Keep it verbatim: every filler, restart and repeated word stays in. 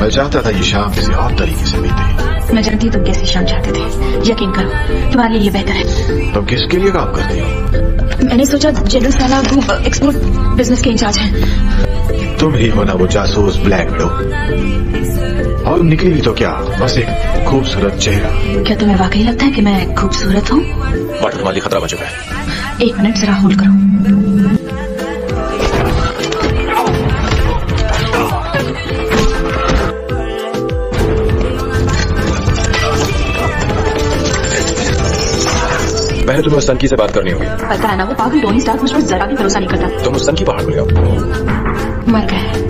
मैं चाहता था ये शाम किसी और तरीके से बीते। मैं जानती हूँ तुम कैसी शाम चाहते थे। यकीन करो तुम्हारे लिए ये बेहतर है। तुम किसके लिए काम करती हो? मैंने सोचा जनरल साला ग्रुप एक्सपोर्ट बिजनेस के इंचार्ज हैं। तुम ही हो ना वो जासूस ब्लैक विडो? और निकली भी तो क्या, बस एक खूबसूरत चेहरा। क्या तुम्हें वाकई लगता है कि मैं खूबसूरत हूँ? वाटर तुम्हारे खतरा बन चुका है। एक मिनट जरा होल्ड करो। पहले तुम्हें उस सनकी से बात करनी होगी। पता है ना वो पागल टोनी स्टार्क मुझ पर जरा भी भरोसा नहीं करता। तुम उस सनकी पहाड़ पर जाओ। मर गए।